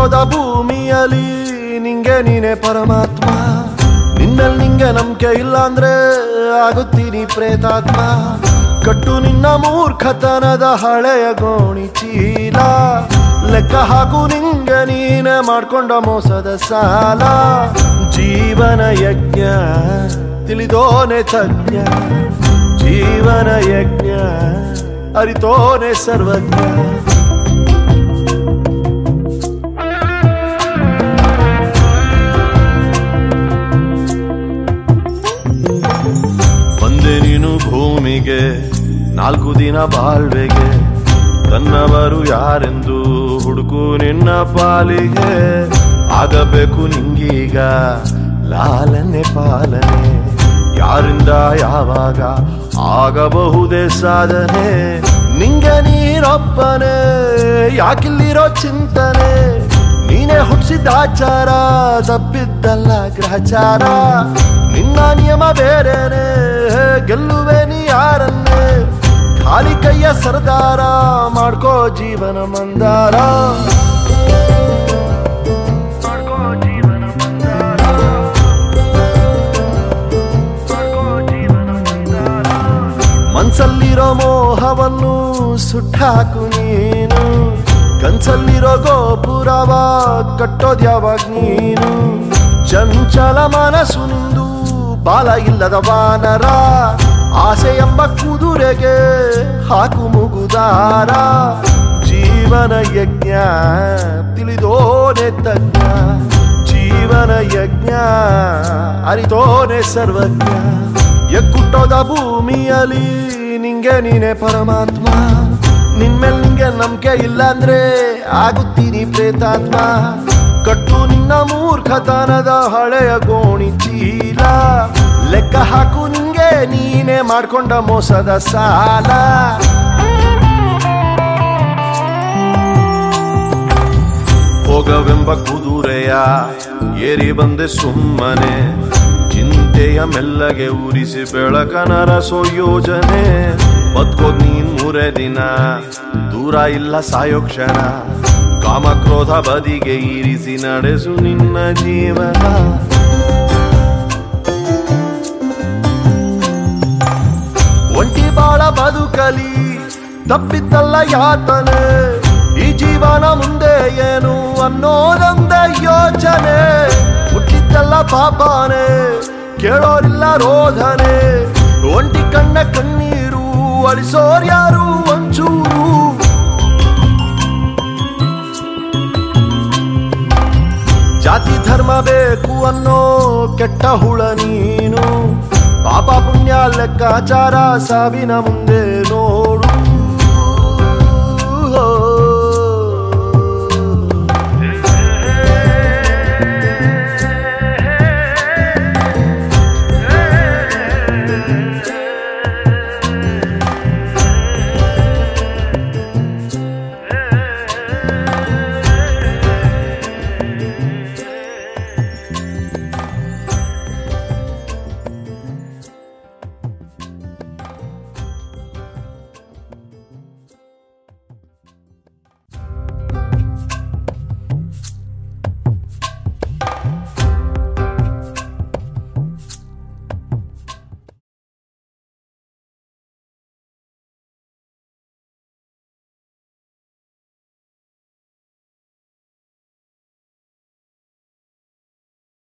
ಎಕ್ಕುಟ್ಟೋದ ಭೂಮಿಯಲ್ಲಿ ನಿಂಗೆ ನೀನೆ ಪರಮಾತ್ಮ. ನಿನ್ನಲ್ಲಿ ನಿಂಗೆ ನಂಬಿಕೆ ಇಲ್ಲ ಅಂದ್ರೆ ಆಗುತ್ತೀನಿ ಪ್ರೇತಾತ್ಮ. ಕಟ್ಟು ನಿನ್ನ ಮೂರ್ಖತನದ ಹಳೆಯ ಗೋಣಿ ಚೀಲ, ಲೆಕ್ಕ ಹಾಕು ನಿಂಗೆ ನೀನೆ ಮಾಡ್ಕೊಂಡ ಮೋಸದ ಸಾಲ. ಜೀವನ ಯಜ್ಞ ತಿಳಿದೋನೆ ತಜ್ಞ, ಜೀವನ ಯಜ್ಞ ಅರಿತೋನೆ ಸರ್ವಜ್ಞ. ಬಂದೆ ನೀನು ಭೂಮಿಗೆ 4 ದಿನ ಬಾಳ್ವೆಗೆ, ತನ್ನವರು ಯಾರೆಂದು ಹುಡುಕು ನಿನ್ನ ಪಾಲಿಗೆ. ಆಗಬೇಕು ನಿಂಗೀಗ ಲಾಲನೆ ಪಾಲನೆ, ಯಾರಿಂದ ಯಾವಾಗ ಆಗಬಹುದೇ ಸಾಧನೆ. ನಿಂಗೆ ನೀರೊಬ್ಬನೇ ಯಾಕಿಲ್ಲಿರೋ ಚಿಂತನೆ, ನೀನೇ ಹುಟ್ಟಿಸಿದಾಚಾರ ತಪ್ಪಿದ್ದಲ್ಲ ಗ್ರಹಚಾರ. ನಿನ್ನ ನಿಯಮ ಬೇರೆನೆ ಗೆಲ್ಲುವೆ ನೀ ಯಾರನ್ನೇ, ಖಾಲಿ ಕೈಯ ಸರ್ದಾರ ಮಾಡ್ಕೋ ಜೀವನ ಮಂದಾರ. ಮನ್ಸಲ್ಲಿರೋ ಮೋಹವನ್ನು ಸುಟ್ಟಾಕು ನೀನು, ಕನ್ಸಲ್ಲಿರೋ ಗೋಪುರವ ಕಟ್ಟೋದ್ಯಾವಾಗ ನೀನು. ಚಂಚಲ ಮನಸ್ಸು ನಿಂದು ಬಾಲ ಇಲ್ಲದ ವಾನರ, ಆಸೆ ಎಂಬ ಕುದುರೆಗೆ ಹಾಕು ಮುಗುದಾರ. ಜೀವನ ಯಜ್ಞ ತಿಳಿದೋನೆ ತಜ್ಞ, ಜೀವನ ಯಜ್ಞ ಅರಿತೋನೆ ಸರ್ವಜ್ಞ. ಎಕ್ಕುಟ್ಟೋದ ಭೂಮಿಯಲ್ಲಿ ನಿಂಗೆ ನೀನೆ ಪರಮಾತ್ಮ. ನಿನ್ಮೇಲೆ ನಿಂಗೆ ನಂಬಿಕೆ ಇಲ್ಲ ಅಂದ್ರೆ ಆಗುತ್ತೀನಿ ಪ್ರೇತಾತ್ಮ. ಕಟ್ಟು ನಿನ್ನ ಮೂರ್ಖತನದ ಹಳೆಯ ಗೋಣಿ ಚೀಲ, ಲೆಕ್ಕ ಹಾಕು ನಿಂಗೆ ನೀನೆ ಮಾಡ್ಕೊಂಡ ಮೋಸದ ಸಾಲ. ಹೋಗವೆಂಬ ಕುದುರೆಯ ಏರಿ ಬಂದೆ ಸುಮ್ಮನೆ, ಚಿಂತೆಯ ಮೆಲ್ಲಗೆ ಉರಿಸಿ ಬೆಳಕನರಸೋ ಯೋಜನೆ. ಬದುಕೋದ್ ನೀನ್ 3 ದಿನ, ದೂರ ಇಲ್ಲ ಸಾಯೋ ಕ್ಷಣ. ಕಾಮಕ್ರೋಧ ಬದಿಗೆ ಇರಿಸಿ ನಡೆಸು ನಿನ್ನ ಜೀವನ. ಒಂಟಿ ಬಾಳ ಬದುಕಲಿ ತಪ್ಪಿದ್ದಲ್ಲ ಯಾತನೆ, ಈ ಜೀವನ ಮುಂದೆ ಏನು ಅನ್ನೋದೊಂದೇ ಯೋಚನೆ. ಹುಟ್ಟಿದ್ದಲ್ಲ ಪಾಪನೆ ಕೇಳೋರಿಲ್ಲ ರೋಧನೆ, ಒಂಟಿ ಕಣ್ಣ ಕಣ್ಣೀರು ಅಳಿಸೋರ್ಯಾರು ಒಂಚೂರು. ಜಾತಿ ಧರ್ಮ ಬೇಕು ಅನ್ನೋ ಕೆಟ್ಟ ಹುಳ ನೀನು, ಪಾಪ ಪುಣ್ಯ ಲೆಕ್ಕಾಚಾರ ಸಾವಿನ ಮುಂದೆ